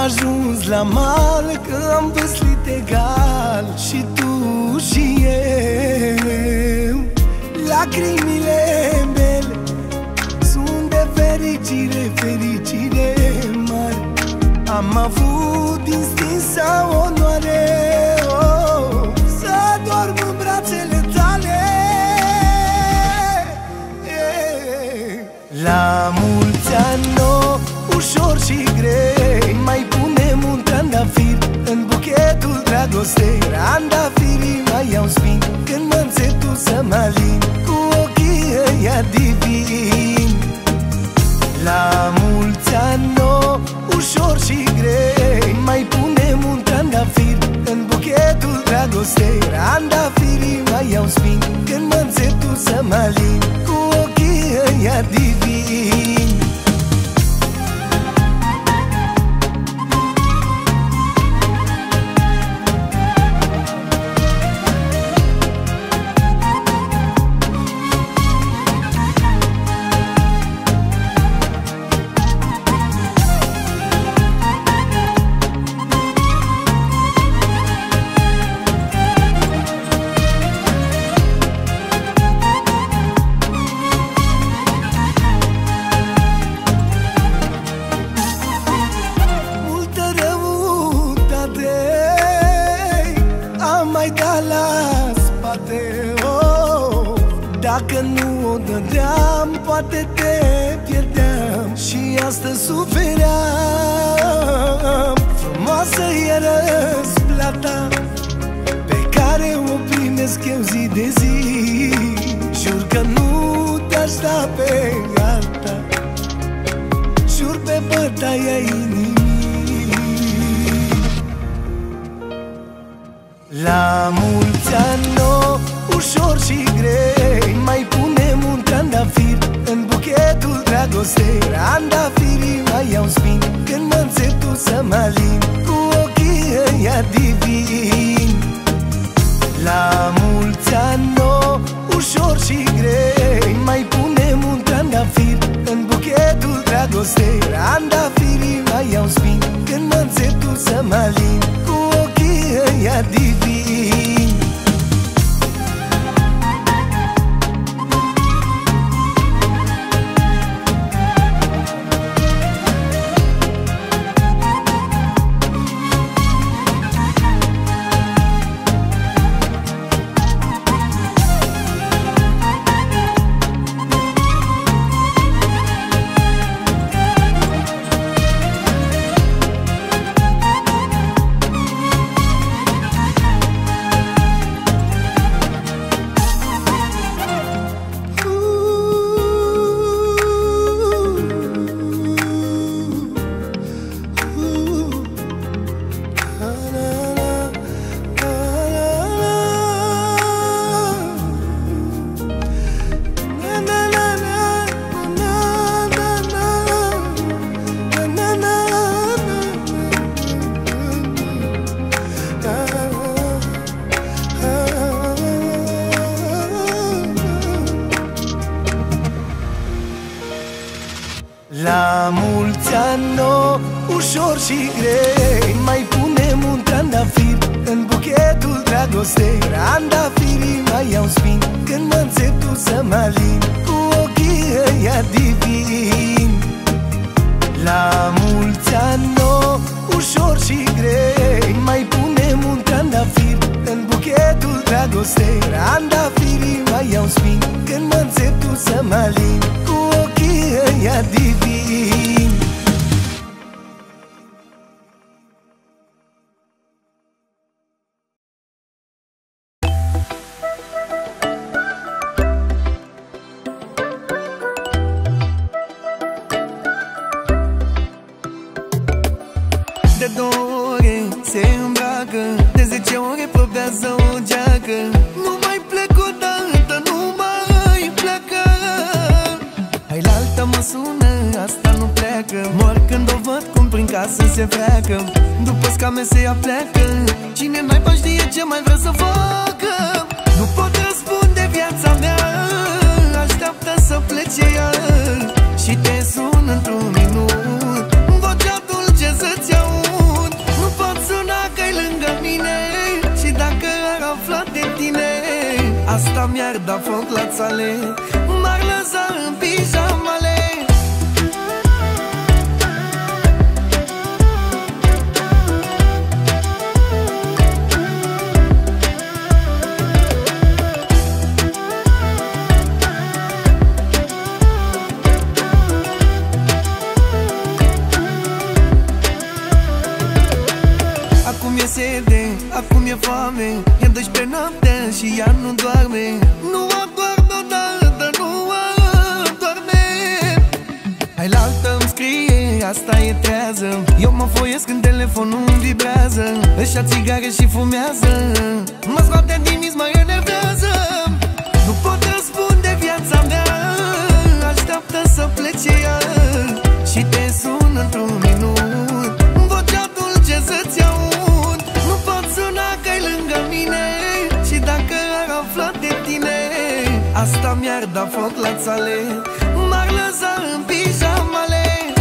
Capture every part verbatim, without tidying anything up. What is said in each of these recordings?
ajuns la mal, că am văslit egal și tu și eu. Lacrimile mele sunt de fericire, fericire mare. Am avut instinct sau onoare, oh, să dorm în brațele tale. La mulți ani, no, ușor și grei, mai punem un trandafir în buchetul dragostei. Trandafirii mai au spin când mă înțep tu să mă alin cu ochii ăia divini. La mulți ani, no, ușor și grei, mai punem un trandafir în buchetul dragostei. Trandafirii mai au spin când mă înțep tu să mă alin cu ochii ăia divini. Dacă nu o dădeam, poate te pierdeam și astăzi sufeream. Frumoasă e răsplata pe care o primesc eu zi de zi. Jur că nu te-aș da pe alta, jur pe bătaia inimii. La mulți ani, no, ușor și grei, mai punem un trandafir în buchetul dragostei. Trandafirii mai au spin când mă înțep tu să mă alin cu ochii ăia divini. La mulți ani, no, ușor și grei, mai punem un trandafir în buchetul dragostei. Trandafirii mai au spin când mă înțep tu să mă alin cu ochii ăia divini. La mulți ani, no, ușor și grei, mai punem un trandafir în buchetul dragostei. Trandafirii mai au spin când mă înțep tu să mă alin cu ochii ăia divini. La mulți ani, no, ușor și grei, mai punem un trandafir în buchetul dragostei. Trandafirii mai au spin când mă înțep tu să mă alin cu ochii ăia divini. De două ore se îmbracă, de zece ore probează o geacă. Nu mai plec odată, nu mai pleacă. Hai la alta mă sună, asta nu pleacă. Mor când o văd cum prin casă se freacă. După scame se ia pleacă. Cine naiba știe ce mai vrea să facă. Nu pot răspunde viața mea, așteaptă să plece ea. Și te sun într-un minut, vocea dulce să-ți aud. tine. Asta mi-ar da foc la țale, m-ar lăsa în pijamale. Acum e sete, acum e foame, e doisprezece noaptea și ea nu doarme. Nu adorm odată, nu adorme. Hai la altă îmi scrie, asta e trează. Eu mă foiesc când telefonul îmi vibrează. Își ia țigare și fumează, mă scoate din mis, mă enervează. Nu pot răspunde viața mea, așteaptă să plece ea și te sun într-un minut, vocea dulce să-ți aud. Nu pot suna că-i lângă mine și dacă ar afla de tine, asta mi-ar da foc la țale, m-ar lăsa în pijamale.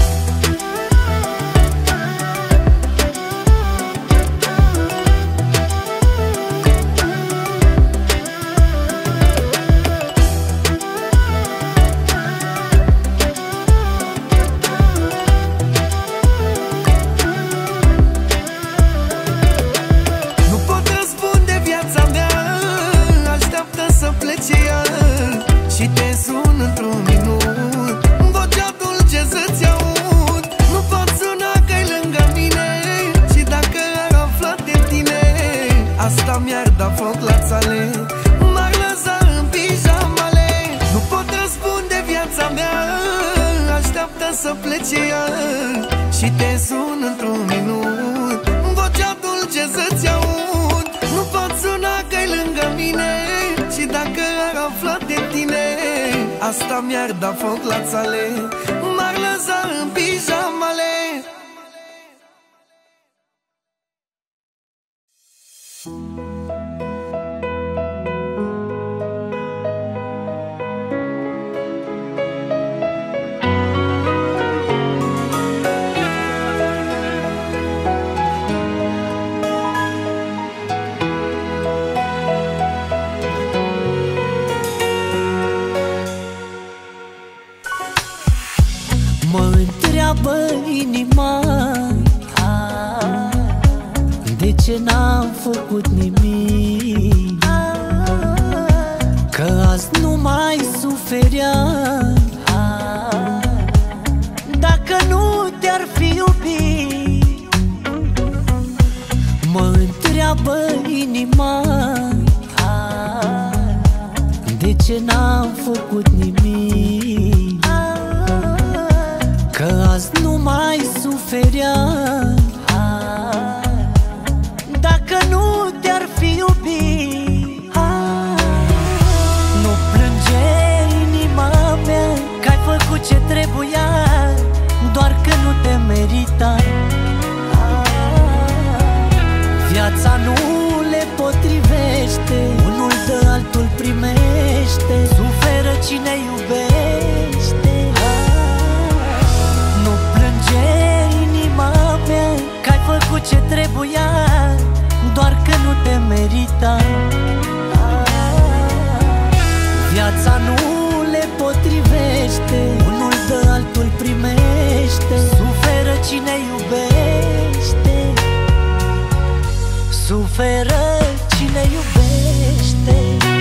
Și te sun într-un minut, vocea dulce să-ți aud. Nu pot suna că-i lângă mine și dacă ar afla de tine, asta mi-ar da foc la țale, m-ar lăsa în pijamale. Nu pot răspunde viața mea, așteaptă să plece ea și te sun într-un minut, vocea dulce să-ți aud. Nu pot suna că-i lângă mine și dacă ar afla de tine, asta mi-ar da foc la țale, m-ar lăsa în pijamale. Inima, de ce n-am făcut nimic? Că azi nu mai sufeream dacă nu te-ar fi iubit. Mă întreabă inima, de ce n-am făcut nimic? Că azi nu mai sufeream dacă nu te-ar fi iubit. Nu plânge inima mea că-ai făcut ce trebuia, doar că nu te merita. Viața nu le potrivește, unul de altul primește, suferă cine iubește. Inima mea că-ai făcut ce trebuia, doar că nu te merita. Viața nu le potrivește, unul de altul primește, suferă cine iubește. Suferă cine iubește.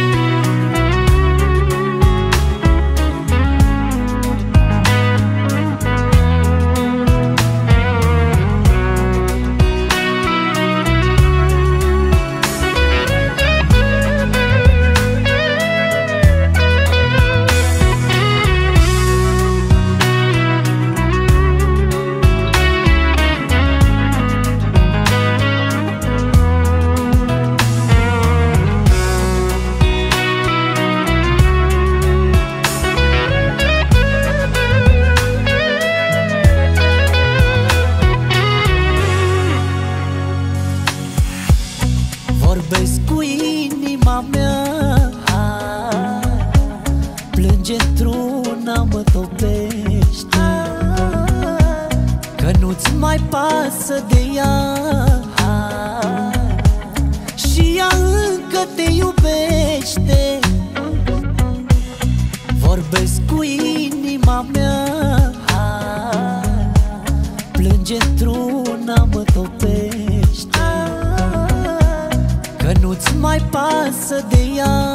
Vorbesc cu inima mea, plânge într-una, mă topește, că nu-ți mai pasă de ea și ea încă încă te iubește. Vorbesc cu inima mea, plânge într-una, mă topește, că nu-ți mai pasă de ea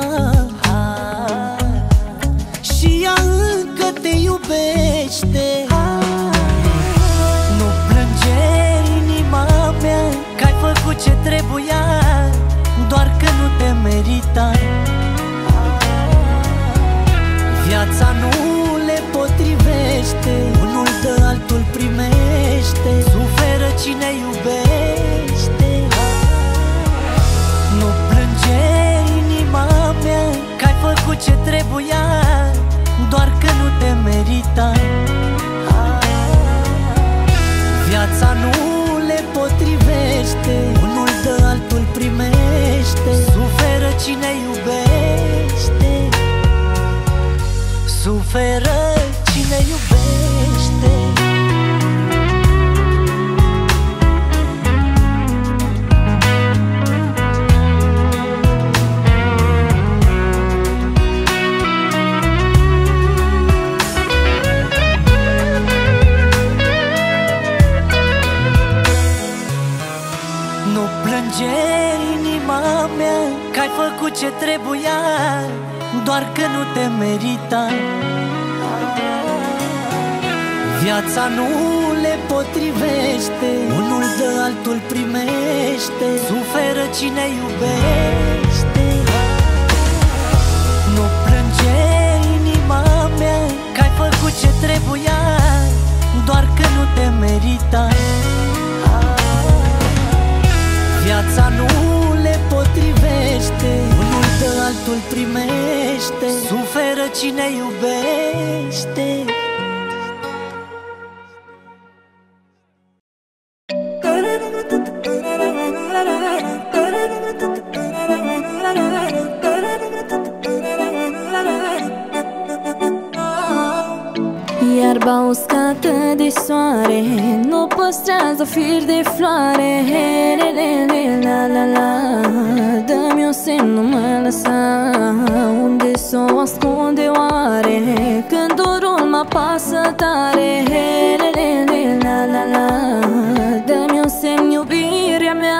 și ea încă te iubește. Nu plânge inima mea, că-ai făcut ce trebuia, doar că nu te merita. Viața nu le potrivește, unul dă, altul primește, suferă cine iubește. Nu plânge inima mea, că-ai făcut ce trebuia, doar că nu te merita. Viața nu le potrivește, unul dă, altul primește, suferă cine iubește. Suferă cine iubește. Nu plânge inima mea, că-ai făcut ce trebuia, doar că nu te merita. Viața nu le potrivește, unul dă, altul primește, suferă cine iubește. Nu plânge inima mea, că-ai făcut ce trebuia, doar că nu te merita. Viața nu le potrivește, unul dă, altul primește, suferă cine iubește. Iarba uscată de soare nu păstrează fir de floare. La la la, dă-mi un semn, nu mă lăsa. Unde s-o ascunde oare, când dorul mă apasă tare. La la la, dă-mi un semn, iubirea mea.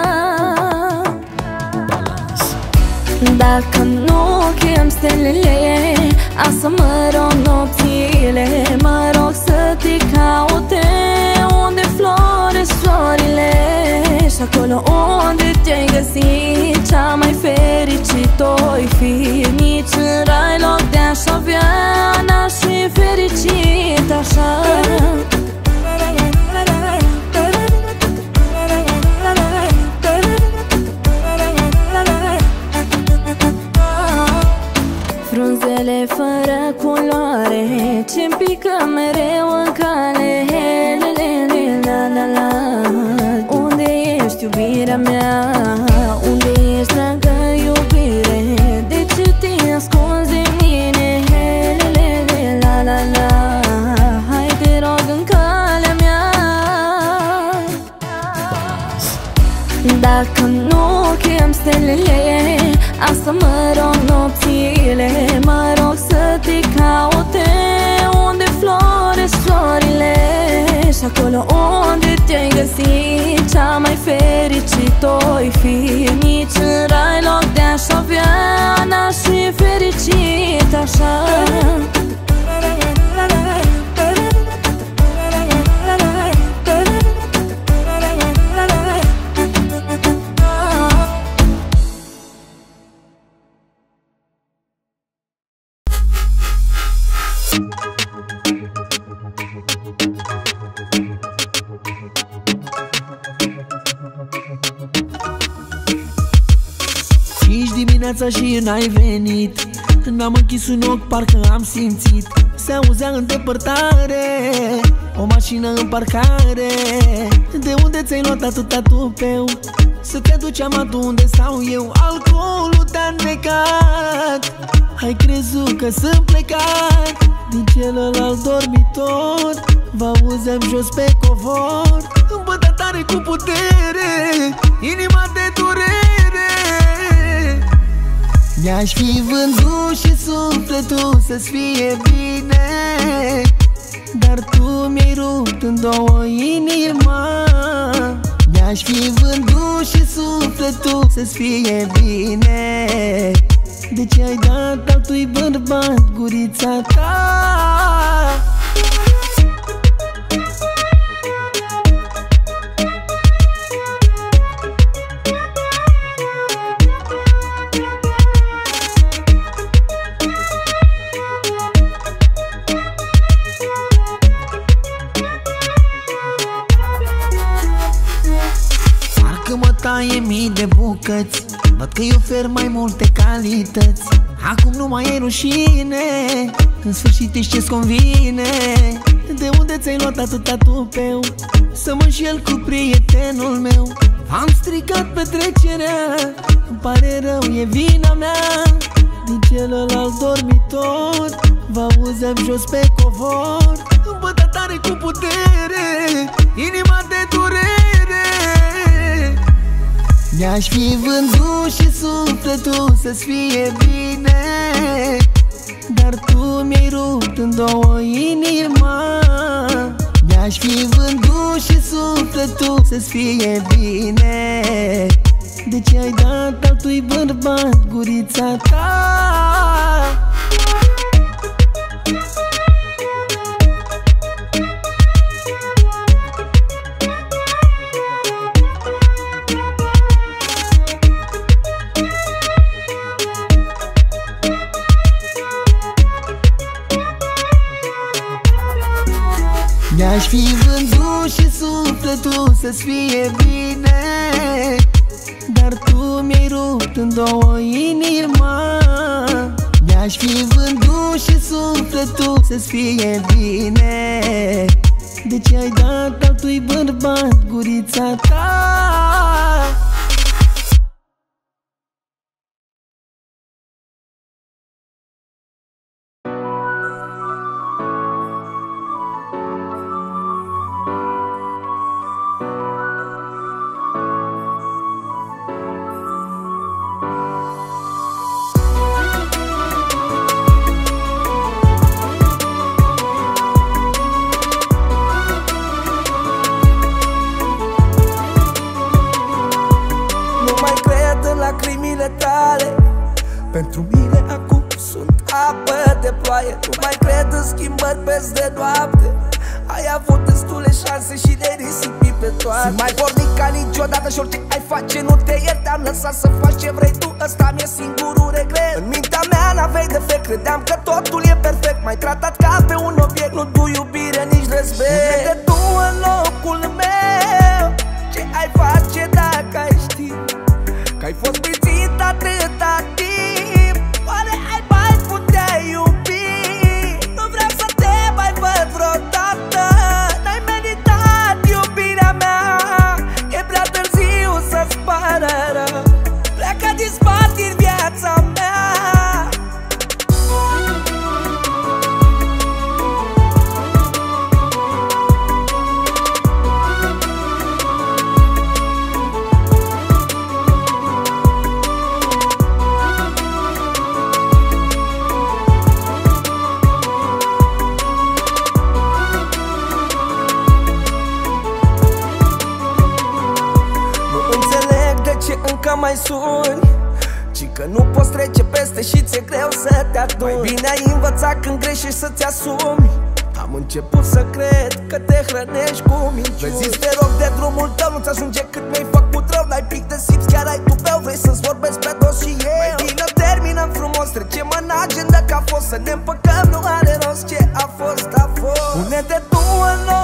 Dacă nu chem stelele, a să mă rog nopțile, mă rog să te caute unde floresc florile. Și acolo unde te-ai găsit, cea mai fericit-o-i fi. Nici în rai loc de aș avea, n-aș fi fericit așa. Frunzele fără culoare ce-mi pică mereu în cale. La la la, unde ești iubirea mea? Unde ești, dragă iubire? De ce te ascunzi de mine? La la la, hai te rog în calea mea. Dacă nu chem stelele, a să mă rog nopțile, mă rog să te caute unde floresc florile. Și acolo unde te-ai găsit, cea mai fericit-o-i fi. Nici în rai loc de aș avea, n-aș fi fericit așa. Cinci dimineața și n-ai venit, n-am închis un ochi, parcă am simțit. Se auzea în depărtare o mașină în parcare. De unde ți-ai luat atâta tupeu să te duci amatu unde stau eu? Alcoolul te-a înnecat, ai crezut că sunt plecat din celălalt dormitor. Vă auzeam jos pe covor, îmbătă tare cu putere, inima de durere. Mi-aș fi vândut și sufletul să-ți fie bine, dar tu mi-ai rupt în două inima. Mi-aș fi vândut și sufletul să-ți fie bine, de ce ai dat altui bărbat gurița ta? Taie mii de bucăți, văd că-i ofer mai multe calități. Acum nu mai e rușine, în sfârșit ești ce-ți convine. De unde ți-ai luat atâta tupeu să mă înșel cu prietenul meu? Am stricat petrecerea, îmi pare rău, e vina mea. Din celălalt dormitor vă auzăm jos pe covor. Îmi bătea tare cu putere inima de durere. Mi-aș fi vândut și sufletul să-ți fie bine, dar tu mi-ai rupt în două inima. Mi-aș fi vândut și sufletul să-ți fie bine, de ce ai dat altui bărbat gurița ta? Mi-aș fi vândut și sufletul să-ți fie bine, dar tu mi-ai rupt în două inima. Mi-aș fi vândut și sufletul să-ți fie bine, de ce ai dat altui bărbat gurița ta? Pentru mine acum sunt apă de ploaie. Nu mai cred în schimbări peste noapte. Ai avut destule șanse și le risipi pe toate. Sunt mai pornic ca niciodată și orice ai face nu te iert. Te-am lăsat să faci ce vrei tu, ăsta mi-e singurul regret. În mintea mea n-aveai defect, credeam că totul e perfect. M-ai tratat ca pe un obiect, nu tu iubire, nici respect. Nu de tu în locul meu, ce ai face dacă ai ști că ai fost mințit atâta timp? Oare ai mai putea iubi? Nu vreau să te mai văd vreodată. N-ai meritat iubirea mea. E prea târziu să-ți pară rău. Pleacă din spate din viața mea. Încă mai suni, ci că nu poți trece peste și ți-e greu să te aduni. Mai bine ai învățat când greșești să-ți asumi. Am început să cred că te hrănești cu minciuni. Vezi, te rog de drumul tău, nu-ți ajunge cât mi-ai făcut rău. N-ai pic de simți, chiar ai tupeu, vrei să-ți vorbesc pe dos și eu. Mai bine terminăm frumos, trecem în agenda că a fost. Să ne împăcăm, nu are rost, ce a fost, a fost. Pune-te tu în loc